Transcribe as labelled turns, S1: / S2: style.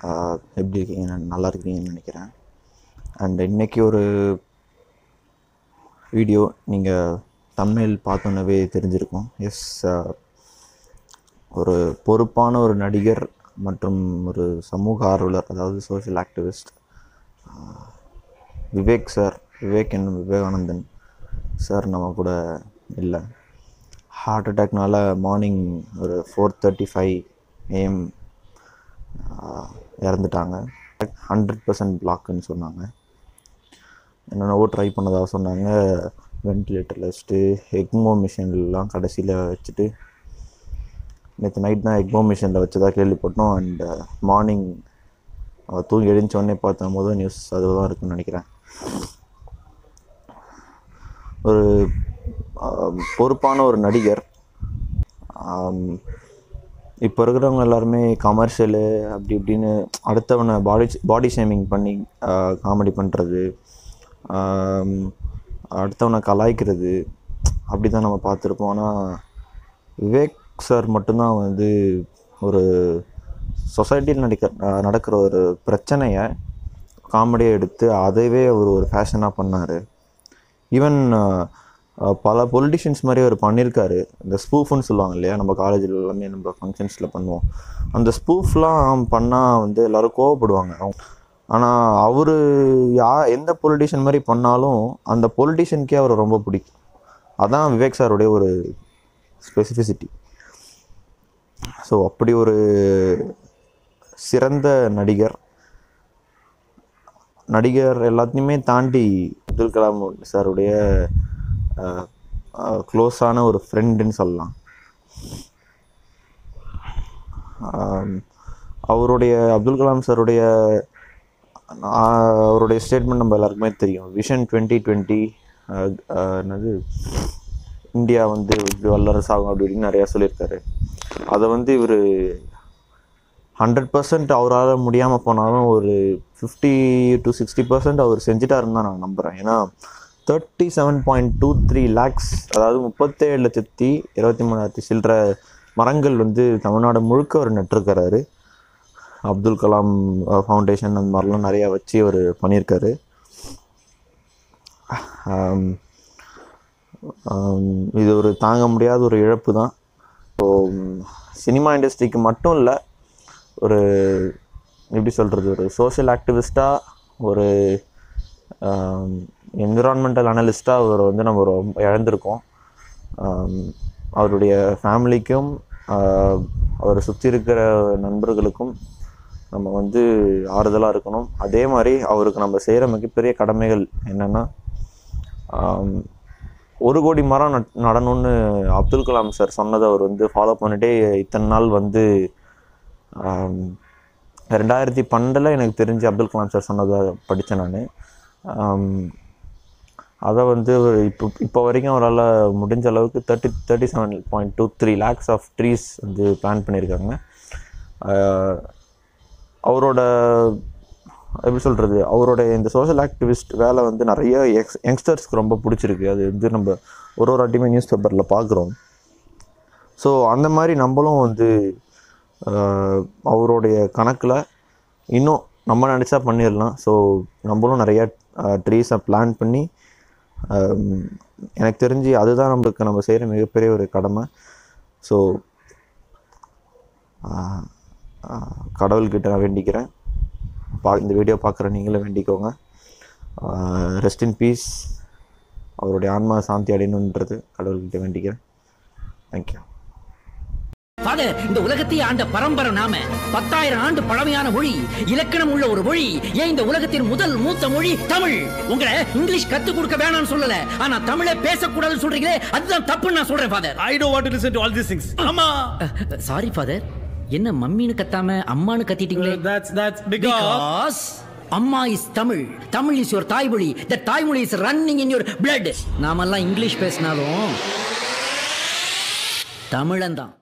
S1: எப்படி இருக்கீங்க? நல்லா இருக்கீங்கன்னு நினைக்கிறேன். அண்ட் இன்றைக்கி ஒரு வீடியோ நீங்கள் தம்ப்நெயில் பார்த்தோன்னே தெரிஞ்சிருக்கும். எஸ், ஒரு பொறுப்பான ஒரு நடிகர் மற்றும் ஒரு சமூக ஆர்வலர், அதாவது social activist Vivek sir, Vivekanandan sir நம்ம கூட இல்லை. ஹார்ட் அட்டாக்னால் மார்னிங் ஒரு 4:35 AM இறந்துட்டாங்க. 100% பிளாக்குன்னு சொன்னாங்க. என்னென்னவோ ட்ரை பண்ணதாக சொன்னாங்க. வென்டிலேட்டரில் வச்சுட்டு எக்மோ மிஷின்லாம் கடைசியில் வச்சுட்டு, நேற்று நைட் தான் எக்மோ மிஷினில் வச்சதாக கேள்விப்பட்டோம். அண்ட் மார்னிங் தூங்கி எழுந்தோடனே பார்த்த முதல் நியூஸ் அதுதான் இருக்குன்னு நினைக்கிறேன். ஒரு பொறுப்பான ஒரு நடிகர். இப்போ இருக்கிறவங்க எல்லாருமே கமர்ஷியலு அப்படி இப்படின்னு அடுத்தவனை பாடி ஷேமிங் பண்ணி காமெடி பண்ணுறது, அடுத்தவனை கலாய்க்கிறது, அப்படி தான் நம்ம பார்த்துருப்போம். ஆனால் விவேக் சார் மட்டும்தான் வந்து ஒரு சொசைட்டியில் நடக்கிற ஒரு பிரச்சனையை காமெடியாக எடுத்து அதைவே அவர் ஒரு ஃபேஷனாக பண்ணார். ஈவன் பல பொலிட்டிஷியன்ஸ் மாதிரி அவர் பண்ணியிருக்காரு. இந்த ஸ்பூஃப்னு சொல்லுவாங்க இல்லையா, நம்ம காலேஜில் எல்லாமே நம்ம ஃபங்க்ஷன்ஸில் பண்ணுவோம். அந்த ஸ்பூஃப்லாம் பண்ணால் வந்து எல்லோரும் கோவப்படுவாங்க. ஆனால் அவர் எந்த பொலிட்டிஷியன் மாதிரி பண்ணாலும் அந்த பொலிட்டிஷியனுக்கே அவரை ரொம்ப பிடிக்கும். அதான் விவேக் சாருடைய ஒரு ஸ்பெசிஃபிசிட்டி. ஸோ அப்படி ஒரு சிறந்த நடிகர் எல்லாத்தையுமே தாண்டி அப்துல் கலாம் சாருடைய க்ளோஸான ஒரு ஃப்ரெண்டுன்னு சொல்லலாம். அப்துல் கலாம் சாருடைய அவருடைய ஸ்டேட்மெண்ட் நம்ம எல்லாருக்குமே தெரியும். விஷன் 2020 என்னது, இந்தியா வந்து வல்லரசு ஆகும் அப்படி இப்படின்னு நிறையா சொல்லியிருக்காரு. அதை வந்து இவர் 100% அவரால் முடியாமல் போனாலும் ஒரு 50 to 60% அவர் செஞ்சிட்டாருன்னு தான் நான் நம்புகிறேன். ஏன்னா 37.23 lakhs, அதாவது 37,23,000 சில்லற மரங்கள் வந்து தமிழ்நாடு முழுக்க அவர் நட்டிருக்கிறாரு. அப்துல் கலாம் ஃபவுண்டேஷன் அந்த மாதிரிலாம் நிறையா வச்சு அவர் பண்ணியிருக்காரு. இது ஒரு தாங்க முடியாத ஒரு இழப்பு தான். ஸோ சினிமா இண்டஸ்ட்ரிக்கு மட்டும் இல்லை, ஒரு எப்படி சொல்கிறது, ஒரு சோஷியல் ஆக்டிவிஸ்ட்டாக, ஒரு என்விரான்மெண்டல் அனலிஸ்ட்டாக அவர் வந்து நம்ம ரொம்ப இழந்திருக்கோம். அவருடைய ஃபேமிலிக்கும் அவரை சுற்றி இருக்கிற நண்பர்களுக்கும் நம்ம வந்து ஆறுதலாக இருக்கணும். அதே மாதிரி அவருக்கு நம்ம செய்கிற மிகப்பெரிய கடமைகள் என்னென்னா, 1 கோடி மரம் நடணும்னு அப்துல் கலாம் சார் சொன்னதை அவர் வந்து ஃபாலோ பண்ணிட்டே இத்தனை நாள் வந்து 2012 எனக்கு தெரிஞ்சு அப்துல் கலாம் சார் சொன்னதை படித்தேன் நான். அதை வந்து இப்போ வரைக்கும் அவரால் முடிஞ்ச அளவுக்கு 37.23 lakhs ஆஃப் ட்ரீஸ் வந்து பிளான் பண்ணியிருக்காங்க. அவரோட எப்படி சொல்கிறது, அவரோட இந்த சோஷியல் ஆக்டிவிஸ்ட் வேலை வந்து நிறைய யங்ஸ்டர்ஸ்க்கு ரொம்ப பிடிச்சிருக்கு. அது வந்து நம்ம ஒரு வாட்டியுமே நியூஸ் பேப்பரில் பார்க்குறோம். ஸோ அந்த மாதிரி நம்மளும் வந்து அவருடைய கணக்கில் இன்னும் நம்ம நினச்சா பண்ணிடலாம். ஸோ நம்மளும் நிறையா ட்ரீஸை பிளான் பண்ணி, எனக்கு தெரிஞ்சு அதுதான் நம்ம செய்கிற மிகப்பெரிய ஒரு கடமை. ஸோ கடவுள்கிட்ட நான் வேண்டிக்கிறேன். இந்த வீடியோ பார்க்குற நீங்களும் வேண்டிக்கோங்க. ரெஸ்ட் இன் பீஸ், அவருடைய ஆன்மா சாந்தி அடையணுன்றது கடவுள்கிட்ட வேண்டிக்கிறேன். தேங்க்யூ.
S2: இந்த உலகத்தையே ஆண்ட பரம்பரை நாம. 10,000 ஆண்டு பழமையான மொழி, இலக்கணம் உள்ள ஒரு மொழி. ஏன் இந்த உலகத்தின் முதல் மூத்த மொழி தமிழ். உங்களை இங்கிலீஷ் கத்து கொடுக்க வேணாம்னு சொல்லல, ஆனா தமிழை பேசக்கூடாதுன்னு சொல்றீங்களே, அதுதான் தப்புன்னு நான் சொல்றேன் father.
S3: I don't want to listen to all these things. அம்மா,
S2: சாரி ஃபாதர். என்ன மம்மின்னு கத்தாம அம்மான்னு கத்திட்டீங்களே?
S3: That's because
S2: அம்மா is Tamil. Tamil is your தாய்மொழி. That தாய்மொழி is running in your blood. நாமெல்லாம் இங்கிலீஷ் பேசினாலும் தமிழன் தான்.